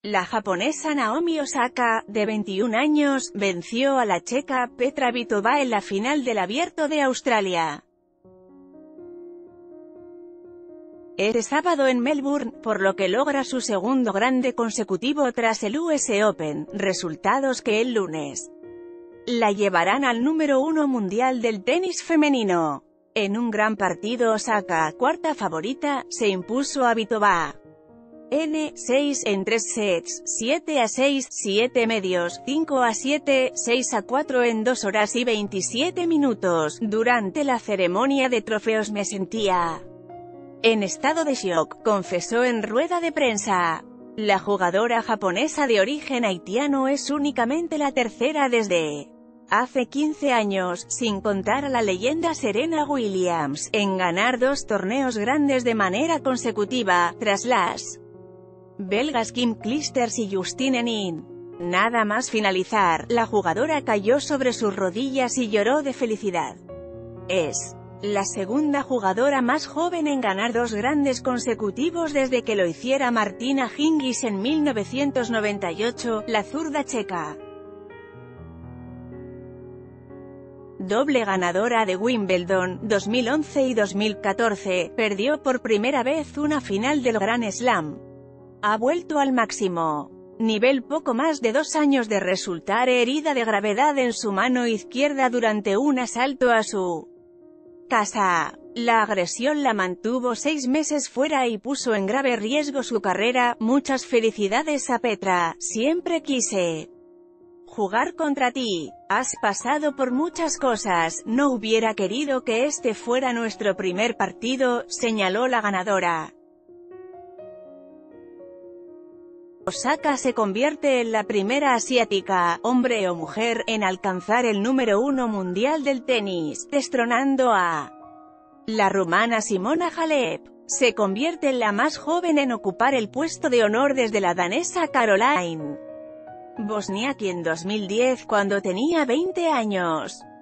La japonesa Naomi Osaka, de 21 años, venció a la checa Petra Kvitova en la final del Abierto de Australia. Este sábado en Melbourne, por lo que logra su segundo grande consecutivo tras el US Open, resultados que el lunes la llevarán al número 1 mundial del tenis femenino. En un gran partido Osaka, cuarta favorita, se impuso a Kvitova N6 en 3 sets, 7-6, 7 medios, 5-7, 6-4 en 2 horas y 27 minutos. Durante la ceremonia de trofeos me sentía en estado de shock, confesó en rueda de prensa. La jugadora japonesa de origen haitiano es únicamente la tercera desde hace 15 años, sin contar a la leyenda Serena Williams, en ganar 2 torneos grandes de manera consecutiva, tras las belgas Kim Clijsters y Justine Henin. Nada más finalizar, la jugadora cayó sobre sus rodillas y lloró de felicidad. Es la segunda jugadora más joven en ganar 2 grandes consecutivos desde que lo hiciera Martina Hingis en 1998, la zurda checa. Doble ganadora de Wimbledon, 2011 y 2014, perdió por primera vez una final del Grand Slam. Ha vuelto al máximo nivel poco más de 2 años de resultar herida de gravedad en su mano izquierda durante un asalto a su casa. La agresión la mantuvo 6 meses fuera y puso en grave riesgo su carrera. Muchas felicidades a Petra, siempre quise jugar contra ti. Has pasado por muchas cosas, no hubiera querido que este fuera nuestro primer partido, señaló la ganadora. Osaka se convierte en la primera asiática, hombre o mujer, en alcanzar el número 1 mundial del tenis, destronando a la rumana Simona Halep. Se convierte en la más joven en ocupar el puesto de honor desde la danesa Caroline Wozniacki en 2010, cuando tenía 20 años.